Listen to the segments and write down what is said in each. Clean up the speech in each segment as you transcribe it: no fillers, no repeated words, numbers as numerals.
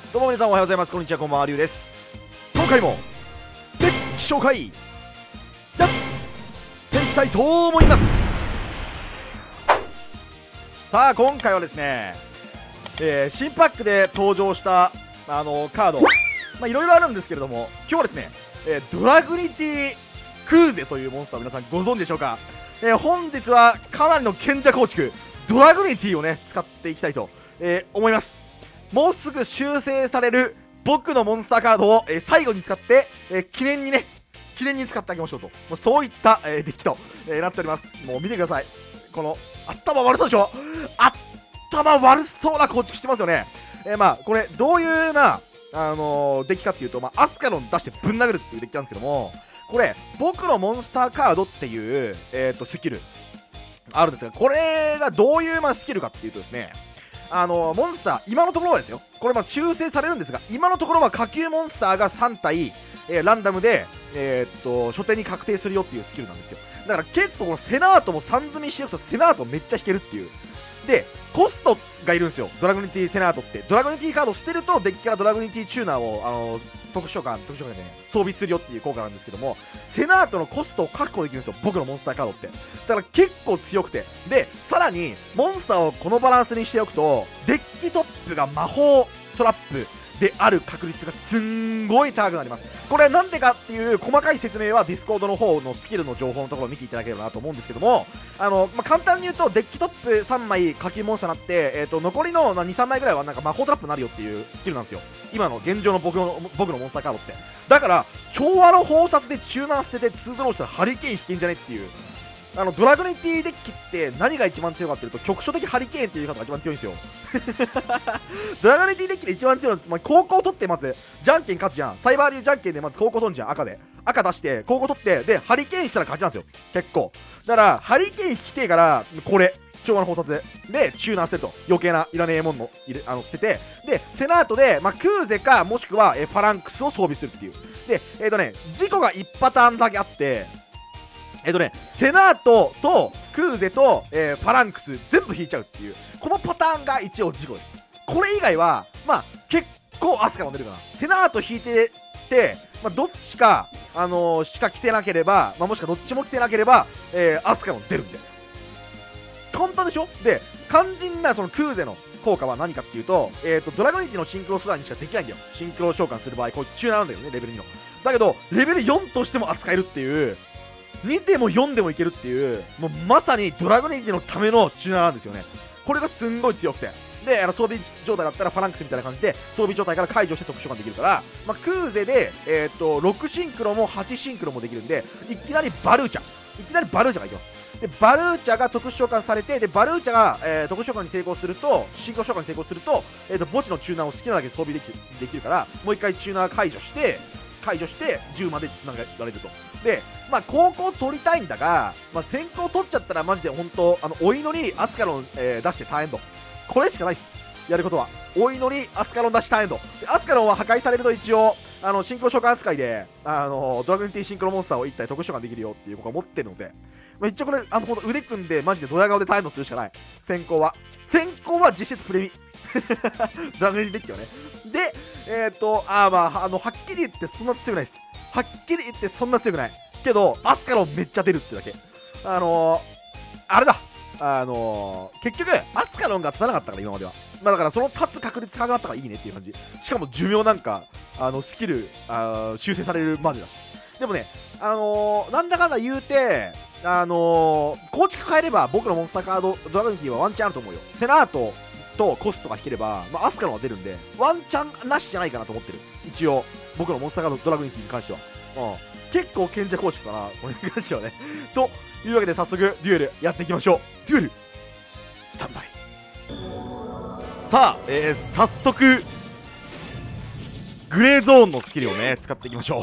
どうも皆さんおはようございます。こんにちは、こんばんは、りゅうです。今回もデッキ紹介やっていきたいと思います。さあ今回はですね、新パックで登場したカード、いろいろあるんですけれども、今日はですね、ドラグニティクーゼというモンスターを皆さんご存知でしょうか。本日はかなりの賢者構築ドラグニティをね使っていきたいと、思います。もうすぐ修正される僕のモンスターカードを、最後に使って、記念に使ってあげましょうと、もうそういった、デッキと、なっております。もう見てください。この頭悪そうでしょ。頭悪そうな構築してますよね。これどういうデッキかっていうと、アスカロン出してぶん殴るっていうデッキなんですけども、これ僕のモンスターカードっていう、スキルあるんですが、これがどういうスキルかっていうとですね、モンスター今のところはですよ、これ修正されるんですが、今のところは下級モンスターが3体、ランダムで、初手に確定するよっていうスキルなんですよ。だから結構このセナートも3積みしておくとセナートめっちゃ引けるっていう。でコストがいるんですよ、ドラグニティセナートって。ドラグニティカードを捨てるとデッキからドラグニティチューナーを特殊召喚でね装備するよっていう効果なんですけども、セナートのコストを確保できるんですよ、僕のモンスターカードって。だから結構強くて、でさらにモンスターをこのバランスにしておくとデッキトップが魔法トラップである確率がすんごい高くなります。これなんでかっていう細かい説明はディスコードの方のスキルの情報のところを見ていただければなと思うんですけども、簡単に言うとデッキトップ3枚下級モンスターになって、残りの 2,3 枚ぐらいはなんか魔法トラップになるよっていうスキルなんですよ、今の現状の僕のモンスターカードって。だから調和の包殺でチューナー捨てて2ドローしたらハリケーン引けんじゃねっていう。ドラグニティデッキって何が一番強いかっていうと、局所的ハリケーンっていうカードが一番強いんですよドラグニティデッキで一番強いのは、高校取ってまずじゃんけん勝つじゃん。サイバー流じゃんけんでまず高校取んじゃん。赤出して高校取って、でハリケーンしたら勝ちなんですよ結構。だからハリケーン引きてえから、これ調和の包殺でチューナー捨てると、余計ないらねえもんの捨てて、でセナートで、クーゼかもしくは、ファランクスを装備するっていう。で事故が1パターンだけあって、セナートとクーゼと、ファランクス全部引いちゃうっていう、このパターンが一応事故です。これ以外は結構アスカロン出るかな。セナート引いてて、どっちか、しか来てなければ、もしくはどっちも来てなければ、アスカロン出るんで簡単でしょ。で肝心なそのクーゼの効果は何かっていうと、ドラゴニティのシンクロスラーにしかできないんだよ。シンクロ召喚する場合こいつ中なんだよね、レベル2の。だけどレベル4としても扱えるっていう、2でも4でもいけるっていう、もうまさにドラゴニティのためのチューナーなんですよね。これがすんごい強くて、で装備状態だったらファランクスみたいな感じで装備状態から解除して特殊召喚できるから、クーゼで、6シンクロも8シンクロもできるんで、いきなりバルーチャがいきます。でバルーチャが特殊召喚されて、でバルーチャが、特殊召喚に成功すると、シンクロ召喚に成功すると、墓地のチューナーを好きなだけ装備できるから、もう一回チューナー解除して10までつなげられると。で高校取りたいんだが、先行取っちゃったらマジで本当お祈りアスカロン、出してターンエンド、これしかないっすやることは。お祈りアスカロン出しターンエンドで、アスカロンは破壊されると一応シンクロ召喚扱いでドラグニティシンクロモンスターを1体特殊召喚できるよっていうことを持ってるので、一応これ腕組んでマジでドヤ顔でターンエンドするしかない。先行は実質プレミドラグニティデッキはね。ではっきり言ってそんな強くないです。はっきり言ってそんな強くないけど、アスカロンめっちゃ出るってだけ。あれだ、結局アスカロンが立たなかったから今までは。だからその立つ確率高くなったからいいねっていう感じ。しかも寿命なんかスキル修正されるまでだし。でもねなんだかんだ言うて構築変えれば僕のモンスターカードドラゴニティはワンチャンあると思うよ。セナートとコストが引ければ、アスカロンは出るんでワンチャンなしじゃないかなと思ってる。一応僕のモンスターカードドラゴニティに関しては、結構賢者構築かなこれに関してはねというわけで早速デュエルやっていきましょう。デュエルスタンバイ。さあ、早速グレーゾーンのスキルをね使っていきましょう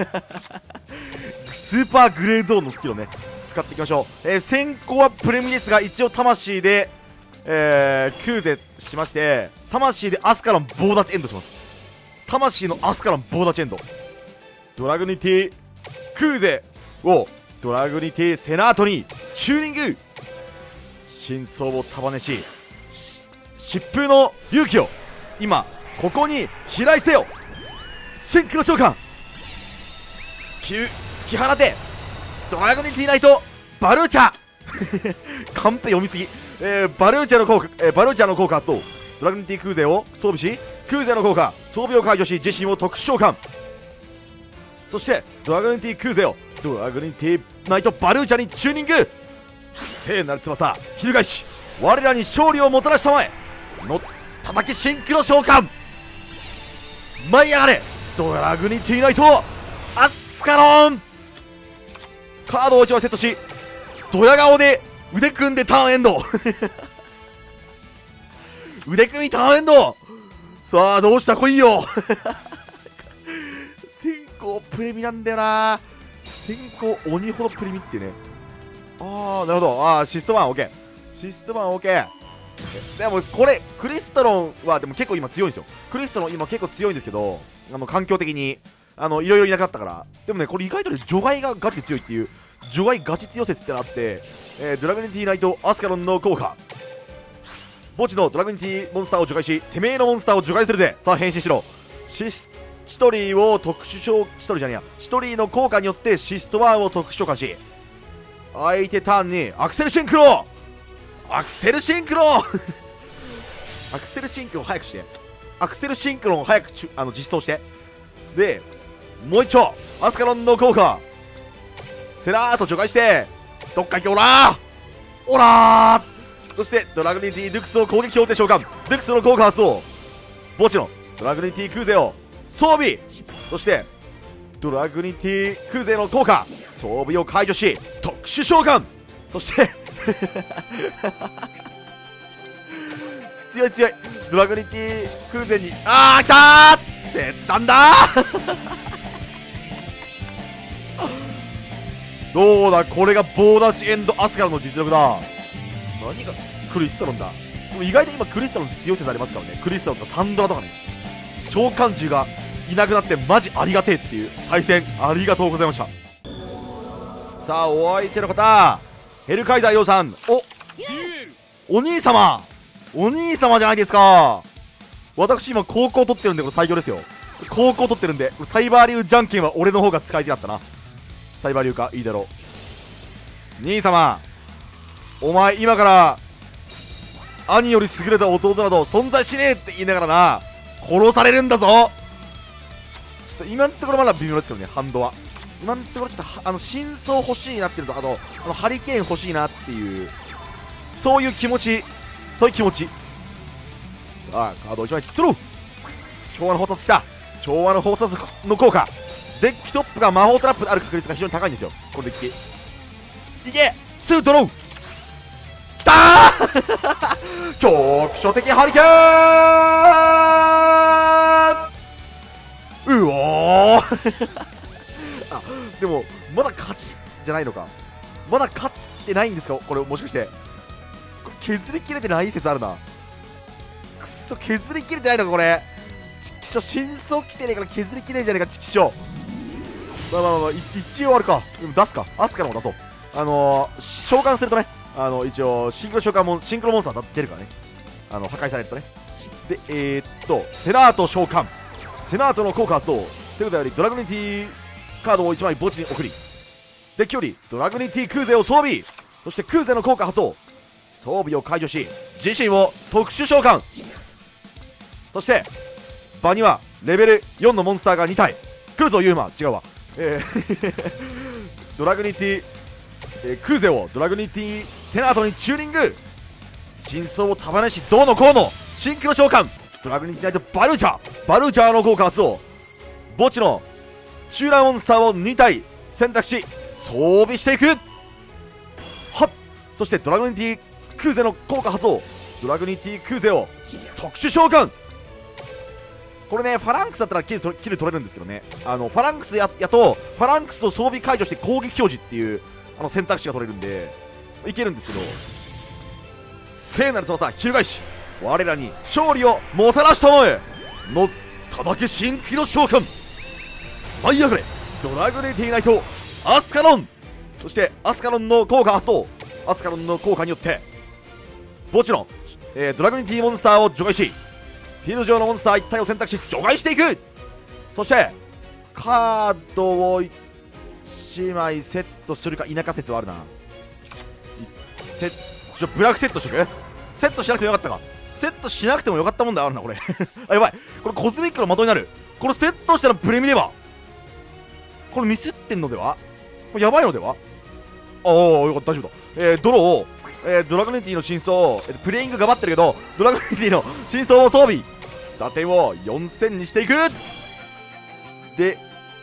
スーパーグレーゾーンのスキルをね使っていきましょう。先行はプレミですが、一応魂でクーゼしまして、魂でアスカロン棒立ちエンドします。魂のアスカロン棒立ちエンド。ドラグニティクーゼをドラグニティセナートにチューニング。真相を束ねし疾風の勇気を今ここに飛来せよシンクロ召喚吹き放てドラグニティナイトバルーチャカンペ読みすぎ、バルーチャの効果発動ドラグニティ空勢を装備し空勢の効果装備を解除し自身を特殊召喚そしてドラグニティ空勢をドラグニティナイトバルーチャにチューニング聖なる翼翻し我らに勝利をもたらしたまえの叩きシンクロ召喚舞い上がれドラグニティナイトアスカロンカードを1枚セットしドヤ顔で腕組んでターンエンド腕組みターンエンドさあどうした来いよ先行プレミなんだよな先行鬼ほどプレミってねああなるほどシスト1 OK シスト1 OK でもこれクリスタロンはでも結構今強いんですよクリスタロン今結構強いんですけど環境的にいろいろいなかったからでもねこれ意外とね除外がガチで強いっていう除外ガチ強説ってのあって、ドラグニティナイトアスカロンの効果墓地のドラグニティモンスターを除外してめえのモンスターを除外するぜさあ変身しろシトリーを特殊召シトリーじゃねえやシトリーの効果によってシスト1を特殊召喚し相手ターンにアクセルシンクロアクセルシンクロアクセルシンクロを早くしてアクセルシンクロを早く実装してでもう一丁アスカロンの効果セラーと除外してどっか行けオラーオラーそしてドラグニティデュクスを攻撃標定召喚デュクスの効果発動墓地のドラグニティ空勢を装備そしてドラグニティ空勢の効果装備を解除し特殊召喚そして強い強いドラグニティ空勢に来たー切断だどうだこれがボーダージエンドアスカルの実力だ何がクリスタロンだでも意外と今クリスタロン強い説ありますからねクリスタロンとかサンドラとかね召喚獣がいなくなってマジありがてえっていう対戦ありがとうございましたさあお相手の方ヘルカイザーヨウさんお兄様じゃないですか私今高校取ってるんでこれ最強ですよ高校取ってるんでサイバー流じゃんけんは俺の方が使い手だったなサイバー流かいいだろう兄様お前今から兄より優れた弟など存在しねえって言いながらな殺されるんだぞちょっと今のところまだ微妙ですけどねハンドは今のところちょっと真相欲しいなっていうのとハリケーン欲しいなっていうそういう気持ちさあカードを1枚切っとろう調和の放殺きた調和の放殺の効果デッキトップが魔法トラップである確率が非常に高いんですよこのデッキいけすぐドローきたー局所的ハリケーンうおーでもまだ勝ちじゃないのかまだ勝ってないんですかこれもしかしてこれ削りきれてない説あるなくっそ削りきれてないのかこれチキショ真相来てねえから削りきれねえじゃねえかチキショまあ一応あるかでも出すかアスカのも出そう召喚するとね一応シンクロモンスター出るからね破壊されるとねでセナート召喚セナートの効果発動ということよりドラグニティカードを1枚墓地に送りデッキよりドラグニティ空勢を装備そして空勢の効果発動装備を解除し自身を特殊召喚そして場にはレベル4のモンスターが2体来るぞユーマ違うわドラグニティ、空勢をドラグニティセナートにチューニング真相を束ねしどうのこうのシンクロ召喚ドラグニティナイトバルーチャーの効果発動墓地のチューラーモンスターを2体選択し装備していくはっそしてドラグニティ空勢の効果発動ドラグニティ空勢を特殊召喚これねファランクスだったらキル取れるんですけどねファランクスやとファランクスを装備解除して攻撃表示っていう選択肢が取れるんでいけるんですけど聖なる翼翻し我らに勝利をもたらしたまえの叩け新キロ召喚舞い上がれドラグニティナイトアスカロンそしてアスカロンの効果発動アスカロンの効果によって墓地の、ドラグニティモンスターを除外しフィールド上のモンスター1体を選択し除外していく。そしてカードを1枚セットするか否か説はあるな。ブラフセットしとく。セットしなくてもよかったか。セットしなくてもよかったもんだよあるなこれあ、やばい、これコズミックの的になる。これセットしたらプレミではこれミスってんのでは、これやばいのでは。ああ、よかった、大丈夫だ。ドロー、ドラゴニティの真相、プレイング頑張ってるけどドラゴニティの真相を装備、打点を4000にしていく。で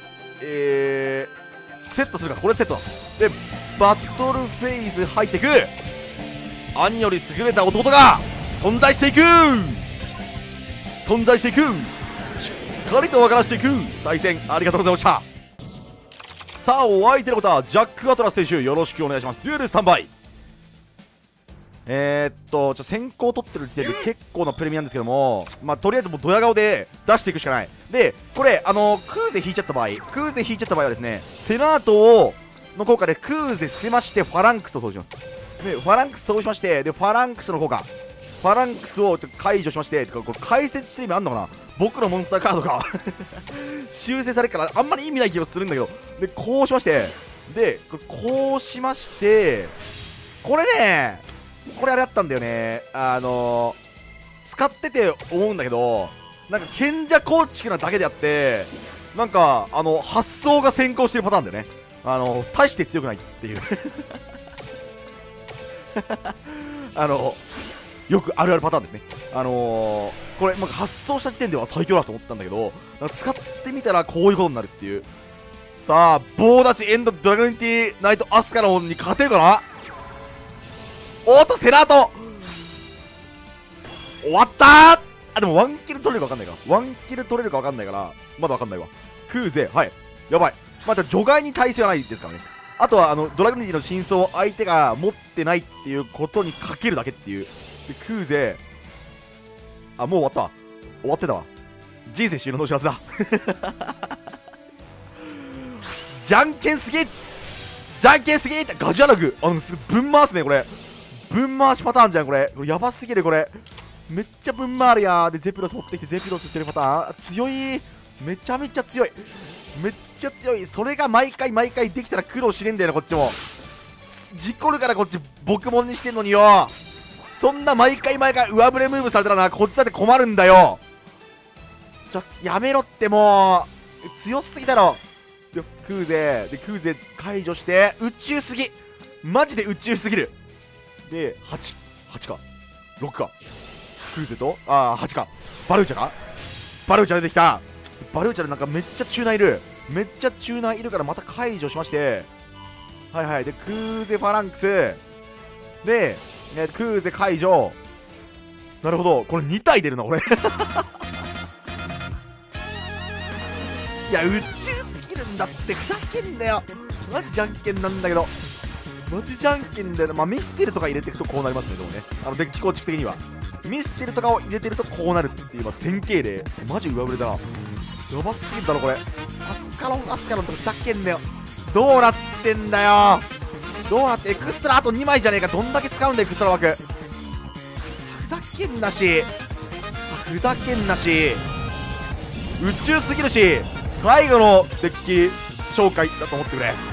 セットするか。これセットだ。でバトルフェイズ入っていく。兄より優れた弟が存在していく。存在していく。しっかりと分からしていく。対戦ありがとうございました。さあ、お相手のことはジャック・アトラス選手、よろしくお願いします。デュエルスタンバイ。先行取ってる時点で結構なプレミアなんですけども、まあとりあえずもうドヤ顔で出していくしかない。でこれクーゼ引いちゃった場合はですね、セナートの効果でクーゼ捨てましてファランクスを装備します。でファランクス装備しまして、でファランクスの効果、ファランクスを解除しまして、これ解説してる意味あんのかな。僕のモンスターカードが修正されるからあんまり意味ない気がするんだけど、でこうしまして、でこうしまして、これね、これあれだったんだよね。使ってて思うんだけど、なんか賢者構築なだけであって、なんか発想が先行してるパターンだよね。大して強くないっていうよくあるあるパターンですね。これ、まあ、発想した時点では最強だと思ったんだけど、なんか使ってみたらこういうことになるっていう。さあ、棒立ちエンドドラゴニティナイトアスカロンに勝てるかな。おっと、セラート終わったー。あ、でもワンキル取れるか分かんないか。ワンキル取れるか分かんないから、まだ分かんないわ。クーゼ、はい。やばい。また除外に耐性はないですからね。あとは、ドラゴニティの真相を相手が持ってないっていうことにかけるだけっていう。で、クーゼ、あ、もう終わったわ。終わってたわ。人生終了のお知らせだ。じゃんけんすぎ、じゃんけんすぎって、ガジュアラグ。ぶん回すね、これ。ぶん回しパターンじゃん、これ。これやばすぎる、これ。めっちゃぶん回るやー。で、ゼピロス持ってきて、ゼピロスしてるパターン。強い。めちゃめちゃ強い。めっちゃ強い。それが毎回できたら苦労しねえんだよな、こっちも。事故るからこっち、僕もんにしてんのによ。そんな毎回上振れムーブされたらな、こっちだって困るんだよ。やめろって、もう。強すぎだろ。で、クーゼ解除して、宇宙すぎ。マジで宇宙すぎる。で、8か。6か。クーゼと、8か。バルーチャ出てきた。バルーチャでなんかめっちゃチューナーいる。からまた解除しまして。はいはい。で、クーゼファランクス。で、クーゼ解除。なるほど。これ2体出るな、俺。いや、宇宙すぎるんだって。ふざけんなよ。マジじゃんけんなんだけど。マジじゃんけんだよな。まあ、ミステルとか入れていくとこうなりますね、でもね。デッキ構築的には。ミステルとかを入れてるとこうなるっていう、まあ、典型例。マジ上振れだな。やばすぎるだろ、これ。アスカロンとかふざけんなよ。どうなってんだよ。エクストラあと2枚じゃねえか。どんだけ使うんだよ、エクストラ枠。ふざけんなし。宇宙すぎるし、最後のデッキ紹介だと思ってくれ。